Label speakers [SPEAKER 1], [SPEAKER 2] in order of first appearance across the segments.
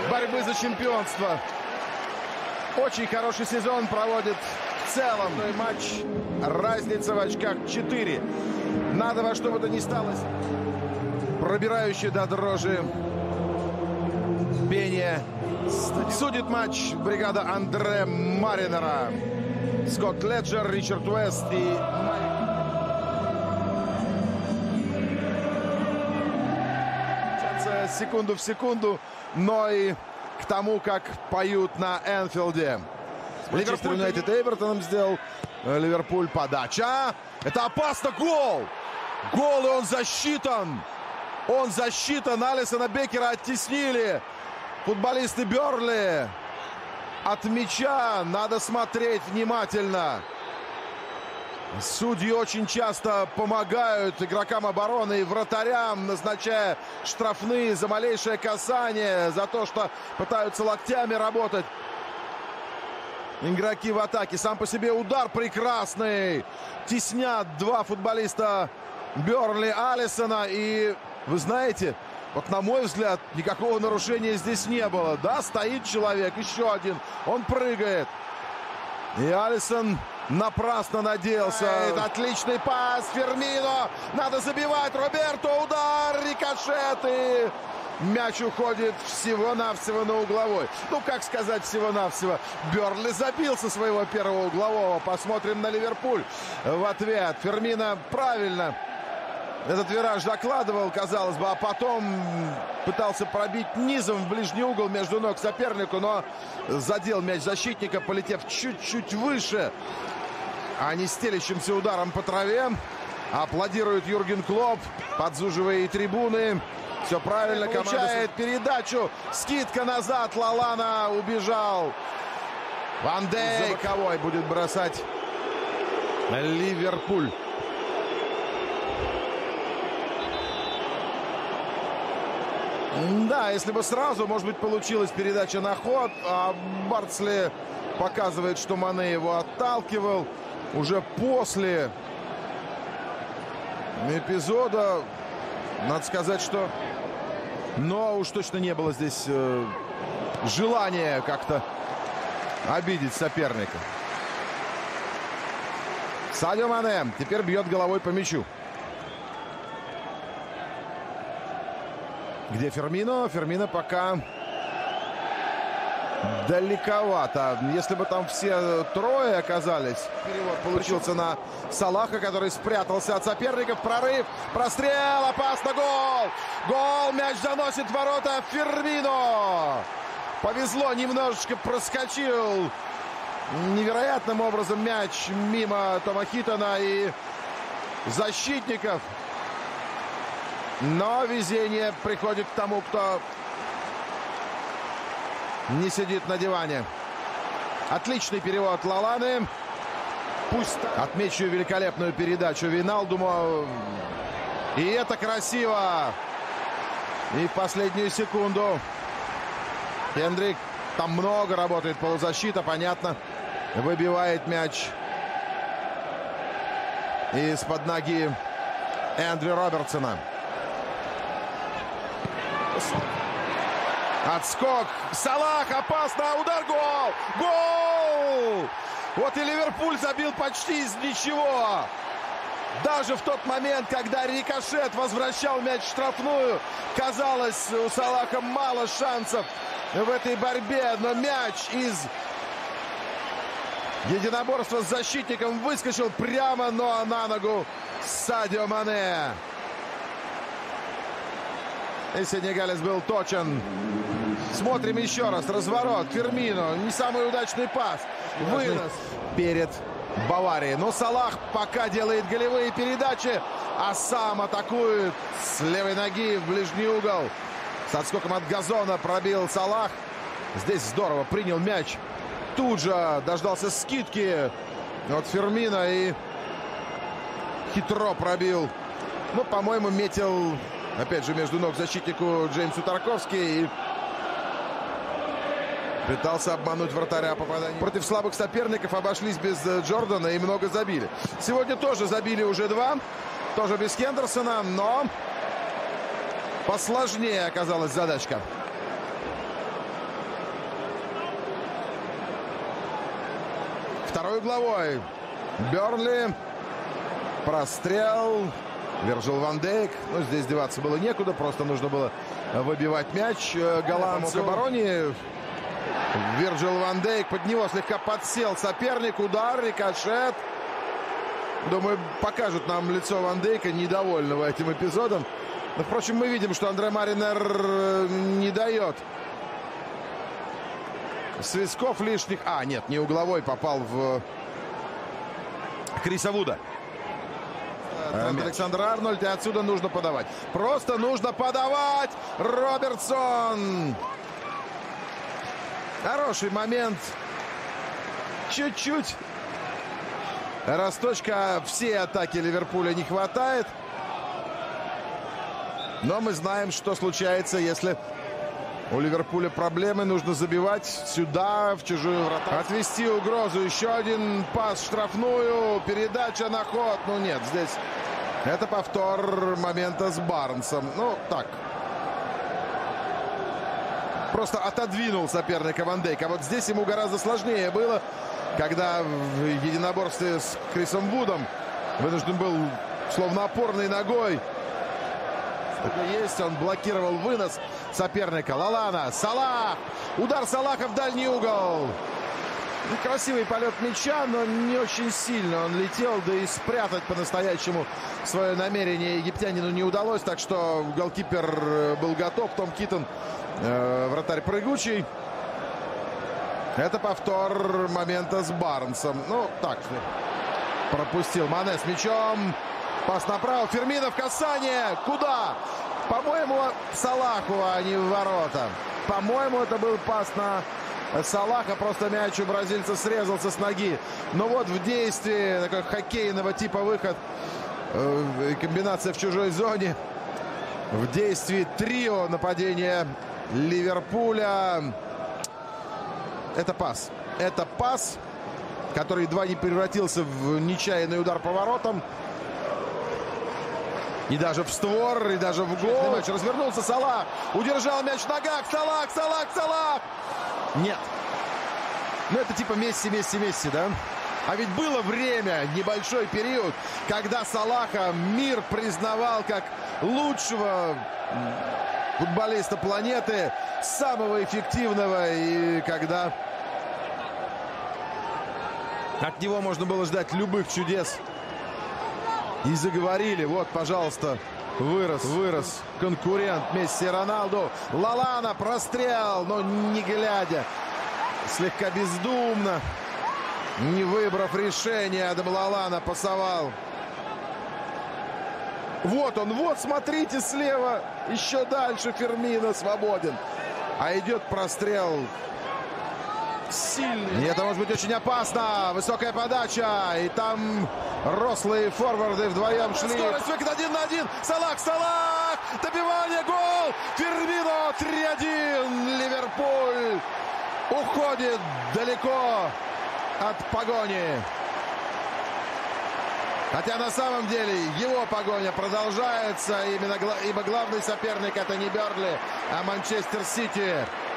[SPEAKER 1] борьбы за чемпионство. Очень хороший сезон проводит в целом. Матч, разница в очках 4. Надо во что бы то ни стало. Пробирающий до дрожи пение. Судит матч бригада Андре Маринера. Скотт Леджер, Ричард Уэст и... секунду в секунду, но и к тому, как поют на Энфилде. Манчестер Юнайтед Эвертоном сделал. Ливерпуль подача. Это опасно. Гол! Гол, и он засчитан. Он засчитан. Алисона Беккера оттеснили футболисты Бернли от мяча. Надо смотреть внимательно. Судьи очень часто помогают игрокам обороны и вратарям, назначая штрафные за малейшее касание, за то, что пытаются локтями работать. Игроки в атаке. Сам по себе удар прекрасный. Теснят два футболиста Бернли Алисона. И вы знаете, вот на мой взгляд, никакого нарушения здесь не было. Да, стоит человек, еще один. Он прыгает. И Алисон напрасно надеялся. Отличный пас. Фермино. Надо забивать. Роберто. Удар. Рикошет. И мяч уходит всего-навсего на угловой. Ну, как сказать всего-навсего. Бернли забил со своего первого углового. Посмотрим на Ливерпуль в ответ. Фермино правильно этот вираж закладывал, казалось бы, а потом пытался пробить низом в ближний угол между ног сопернику, но задел мяч защитника, полетев чуть-чуть выше, а не стелящимся ударом по траве. Аплодирует Юрген Клопп, подзуживая и трибуны. Все правильно, получает передачу. Скидка назад, Лалана убежал. Ван Дейк. За боковой будет бросать Ливерпуль. Да, если бы сразу, может быть, получилась передача на ход, а Бардсли показывает, что Мане его отталкивал. Уже после эпизода, надо сказать, что... Но уж точно не было здесь желания как-то обидеть соперника. Садио Мане теперь бьет головой по мячу. Где Фермино? Фермино пока далековато. Если бы там все трое оказались. Перевод получился на Салаха, который спрятался от соперников. Прорыв, прострел, опасно, гол! Гол, мяч заносит в ворота Фермино. Повезло, немножечко проскочил невероятным образом мяч мимо Тома Хиттона и защитников. Но везение приходит к тому, кто не сидит на диване. Отличный перевод Лаланы. Пусть отмечу великолепную передачу Вейналдуму. И это красиво. И в последнюю секунду Хендрик, там много работает полузащита, понятно. Выбивает мяч из-под ноги Эндрю Робертсона. Отскок. Салах. Опасно. Удар. Гол. Гол. Вот и Ливерпуль забил почти из ничего. Даже в тот момент, когда рикошет возвращал мяч в штрафную, казалось, у Салаха мало шансов в этой борьбе. Но мяч из единоборства с защитником выскочил прямо на ногу Садио Мане. И сенегалец был точен. Смотрим еще раз. Разворот. Фермино. Не самый удачный пас. Вынос перед Баварией. Но Салах пока делает голевые передачи, а сам атакует с левой ноги в ближний угол. С отскоком от газона пробил Салах. Здесь здорово принял мяч. Тут же дождался скидки от Фермино и хитро пробил. Ну, по-моему, метил... Опять же, между ног защитнику Джеймсу Тарковски. И пытался обмануть вратаря попадания. Против слабых соперников обошлись без Джордана и много забили. Сегодня тоже забили уже 2. Тоже без Хендерсона, но посложнее оказалась задачка. Второй угловой. Бернли. Прострел. Вирджил ван Дейк. Ну, здесь деваться было некуда. Просто нужно было выбивать мяч голландцу. В обороне. Вирджил ван Дейк. Под него слегка подсел соперник. Удар, рикошет. Думаю, покажут нам лицо Ван Дейка, недовольного этим эпизодом. Но, впрочем, мы видим, что Андре Маринер не дает свистков лишних. А, нет, не угловой, попал в Криса Вуда. Александр Арнольд, и отсюда нужно подавать. Просто нужно подавать. Робертсон. Хороший момент. Чуть-чуть. Росточка всей атаки Ливерпуля не хватает. Но мы знаем, что случается, если у Ливерпуля проблемы. Нужно забивать сюда, в чужую вратарь. Отвести угрозу. Еще один пас в штрафную. Передача на ход. Ну нет, здесь это повтор момента с Барнсом. Ну, так. Просто отодвинул соперника Ван Дейк. А вот здесь ему гораздо сложнее было, когда в единоборстве с Крисом Вудом вынужден был словно опорной ногой. Есть, он блокировал вынос соперника. Лалана, Салах. Удар Салаха в дальний угол. Красивый полет мяча, но не очень сильно он летел. Да и спрятать по-настоящему свое намерение египтянину не удалось. Так что голкипер был готов. Том Киттон, вратарь прыгучий. Это повтор момента с Барнсом. Ну, так. Пропустил Мане с мячом. Пас направо. Фермино в касание. Куда? По-моему, Салаху, а не в ворота. По-моему, это был пас на Салаха. Просто мяч у бразильца срезался с ноги. Но вот в действии такого хоккейного типа выход. Комбинация в чужой зоне. В действии трио нападения Ливерпуля. Это пас. Это пас, который едва не превратился в нечаянный удар по воротам. И даже в створ, и даже в гол. Матч развернулся. Салах. Удержал мяч в ногах. Салах, Салах, Салах. Нет. Ну, это типа Месси, Месси, Месси, да? А ведь было время, небольшой период, когда Салаха мир признавал как лучшего футболиста планеты, самого эффективного, и когда от него можно было ждать любых чудес. И заговорили. Вот, пожалуйста, вырос конкурент Месси и Роналду. Лалана, прострел, но не глядя. Слегка бездумно, не выбрав решение, Адам Лалана пасовал. Вот он, вот, смотрите, слева. Еще дальше Фермино свободен. А идет прострел сильный. И это может быть очень опасно. Высокая подача. И там рослые форварды вдвоем шли. Скорость, выход 1 на 1. Салах, Салах. Добивание, гол. Фермино 3-1. Ливерпуль уходит далеко от погони. Хотя на самом деле его погоня продолжается. Ибо главный соперник это не Бернли, а Манчестер Сити.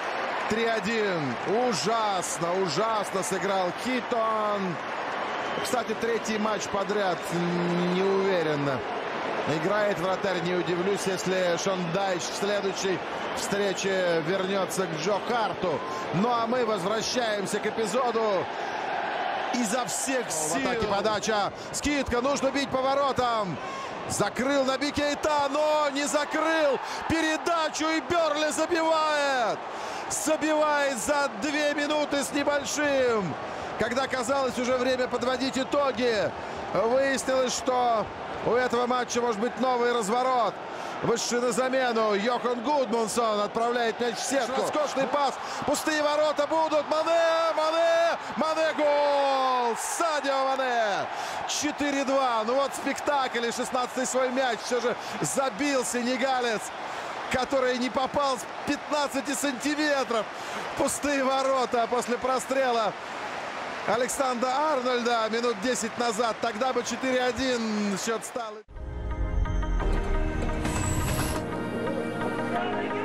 [SPEAKER 1] 3-1. Ужасно, ужасно сыграл Киттон. Кстати, третий матч подряд неуверенно играет вратарь. Не удивлюсь, если Шон Дайч в следующей встрече вернется к Джо Харту. Ну а мы возвращаемся к эпизоду. Изо всех сил. В атаке подача. Скидка. Нужно бить по воротам. Закрыл Наби Кейта, но не закрыл передачу. И Бернли забивает. Забивает за 2 минуты с небольшим. Когда казалось уже время подводить итоги, выяснилось, что у этого матча может быть новый разворот. Вышедший на замену Йохан Гудмунсон отправляет мяч в сетку. Роскошный пас. Пустые ворота будут. Мане, гол! Садио Мане. 4-2. Ну вот спектакль. И 16-й свой мяч все же забил сенегалец, который не попал с 15 сантиметров. Пустые ворота после прострела Александра Арнольда минут 10 назад. Тогда бы 4-1 счет стал.